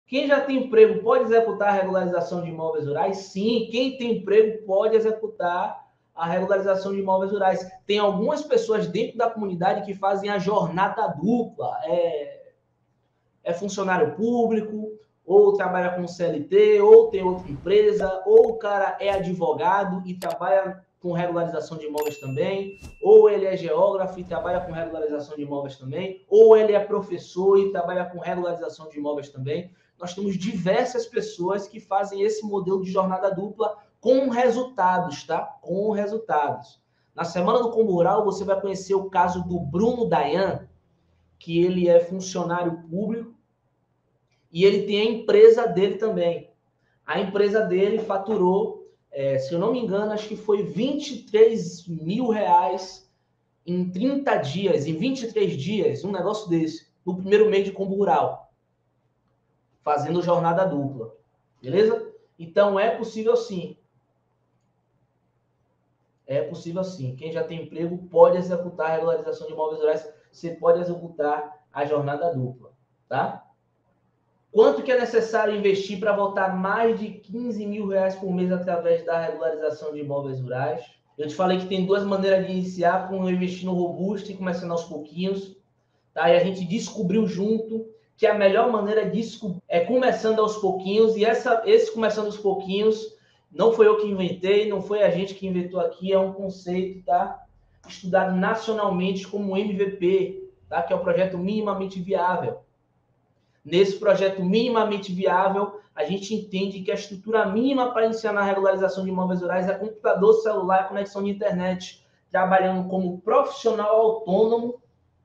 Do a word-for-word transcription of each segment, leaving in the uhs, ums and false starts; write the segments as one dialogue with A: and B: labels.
A: Quem já tem emprego pode executar a regularização de imóveis rurais? Sim, quem tem emprego pode executar a regularização de imóveis rurais. Tem algumas pessoas dentro da comunidade que fazem a jornada dupla. É, é funcionário público, ou trabalha com C L T, ou tem outra empresa, ou o cara é advogado e trabalha com regularização de imóveis também, ou ele é geógrafo e trabalha com regularização de imóveis também, ou ele é professor e trabalha com regularização de imóveis também. Nós temos diversas pessoas que fazem esse modelo de jornada dupla com resultados, tá? Com resultados. Na Semana do Combo Rural, você vai conhecer o caso do Bruno Dayan, que ele é funcionário público e ele tem a empresa dele também. A empresa dele faturou, é, se eu não me engano, acho que foi vinte e três mil reais em trinta dias, em vinte e três dias, um negócio desse, no primeiro mês de Combo Rural, fazendo jornada dupla. Beleza? Então, é possível sim. É possível sim. Quem já tem emprego pode executar a regularização de imóveis rurais, você pode executar a jornada dupla, tá? Quanto que é necessário investir para voltar mais de quinze mil reais por mês através da regularização de imóveis rurais? Eu te falei que tem duas maneiras de iniciar, com investindo robusto e começando aos pouquinhos, tá? E a gente descobriu junto que a melhor maneira disso é começando aos pouquinhos, e essa, esse começando aos pouquinhos não foi eu que inventei, não foi a gente que inventou aqui, é um conceito, tá? Estudado nacionalmente como M V P, tá? Que é o projeto minimamente viável. Nesse projeto minimamente viável, a gente entende que a estrutura mínima para iniciar na regularização de imóveis rurais é computador, celular e conexão de internet, trabalhando como profissional autônomo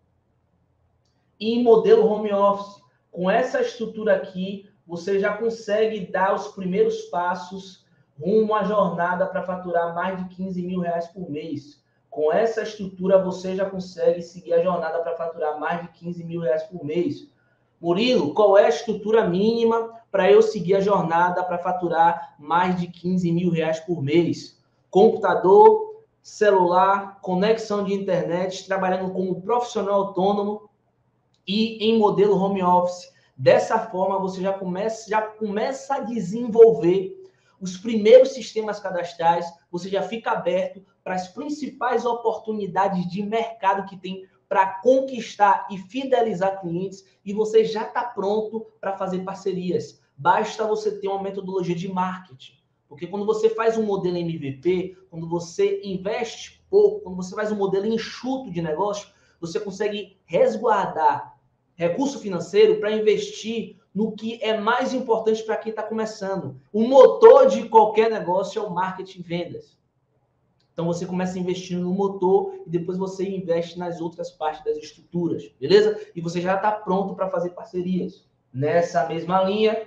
A: e em modelo home office. Com essa estrutura aqui, você já consegue dar os primeiros passos rumo à jornada para faturar mais de quinze mil reais por mês. Com essa estrutura, você já consegue seguir a jornada para faturar mais de quinze mil reais por mês. Murilo, qual é a estrutura mínima para eu seguir a jornada para faturar mais de quinze mil reais por mês? Computador, celular, conexão de internet, trabalhando como profissional autônomo e em modelo home office. Dessa forma, você já começa, já começa a desenvolver os primeiros sistemas cadastrais, você já fica aberto para as principais oportunidades de mercado que tem para conquistar e fidelizar clientes, e você já está pronto para fazer parcerias. Basta você ter uma metodologia de marketing. Porque quando você faz um modelo M V P, quando você investe pouco, quando você faz um modelo enxuto de negócio, você consegue resguardar recurso financeiro para investir no que é mais importante para quem está começando. O motor de qualquer negócio é o marketing e vendas. Então, você começa investindo no motor e depois você investe nas outras partes das estruturas, beleza? E você já está pronto para fazer parcerias. Nessa mesma linha,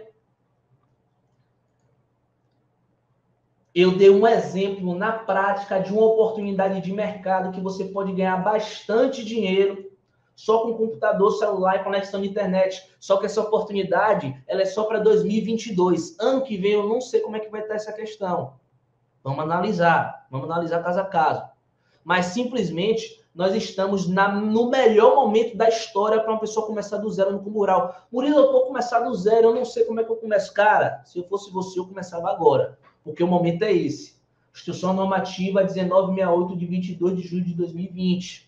A: eu dei um exemplo na prática de uma oportunidade de mercado que você pode ganhar bastante dinheiro só com computador, celular e conexão de internet. Só que essa oportunidade ela é só para dois mil e vinte e dois. Ano que vem eu não sei como é que vai estar essa questão. Vamos analisar, vamos analisar caso a caso. Mas simplesmente nós estamos na, no melhor momento da história para uma pessoa começar do zero no Combo Rural. Murilo, eu vou começar do zero, eu não sei como é que eu começo. Cara, se eu fosse você, eu começava agora, porque o momento é esse. Instrução normativa dezenove sessenta e oito de vinte e dois de julho de dois mil e vinte.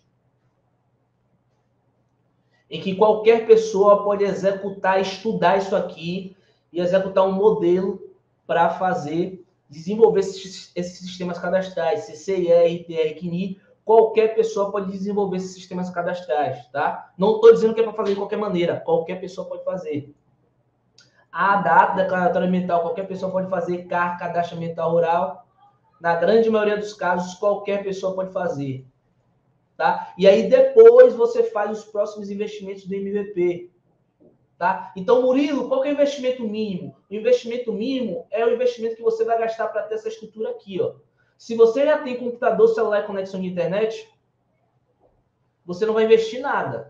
A: Em que qualquer pessoa pode executar, estudar isso aqui e executar um modelo para fazer desenvolver esses, esses sistemas cadastrais, C C I R, T R, C N I, qualquer pessoa pode desenvolver esses sistemas cadastrais, tá? Não estou dizendo que é para fazer de qualquer maneira, qualquer pessoa pode fazer. A data declaratória ambiental, qualquer pessoa pode fazer. C A R, cadastro ambiental rural, na grande maioria dos casos, qualquer pessoa pode fazer, tá? E aí depois você faz os próximos investimentos do M V P. Tá? Então, Murilo, qual que é o investimento mínimo? O investimento mínimo é o investimento que você vai gastar para ter essa estrutura aqui. Ó. Se você já tem computador, celular e conexão de internet, você não vai investir nada.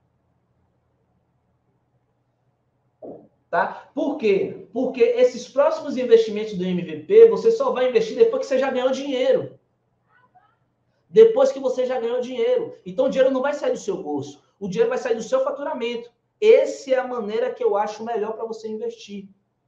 A: Tá? Por quê? Porque esses próximos investimentos do M V P, você só vai investir depois que você já ganhou dinheiro. Depois que você já ganhou dinheiro. Então, o dinheiro não vai sair do seu bolso. O dinheiro vai sair do seu faturamento. essa é a maneira que eu acho melhor para você investir.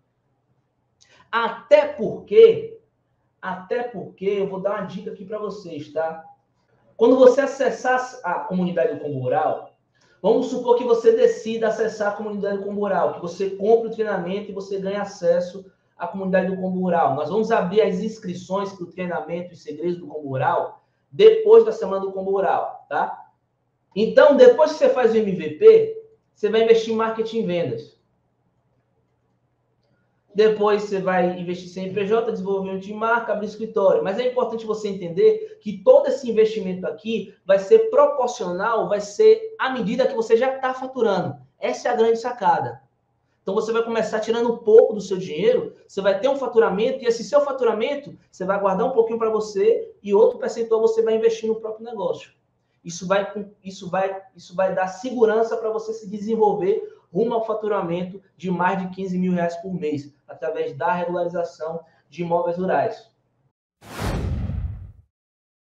A: Até porque, até porque, eu vou dar uma dica aqui para vocês, tá? Quando você acessar a comunidade do Combo Rural, vamos supor que você decida acessar a comunidade do Combo Rural, que você compre o treinamento e você ganhe acesso à comunidade do Combo Rural. Nós vamos abrir as inscrições para o treinamento e segredos do Combo Rural depois da semana do Combo Rural, tá? Então, depois que você faz o M V P, você vai investir em marketing e vendas. Depois você vai investir em C N P J, desenvolvimento de marca, abrir escritório. Mas é importante você entender que todo esse investimento aqui vai ser proporcional, vai ser à medida que você já está faturando. Essa é a grande sacada. Então você vai começar tirando um pouco do seu dinheiro, você vai ter um faturamento, e esse seu faturamento, você vai guardar um pouquinho para você e outro percentual você vai investir no próprio negócio. Isso vai, isso vai, isso vai dar segurança para você se desenvolver rumo ao faturamento de mais de quinze mil reais por mês, através da regularização de imóveis rurais.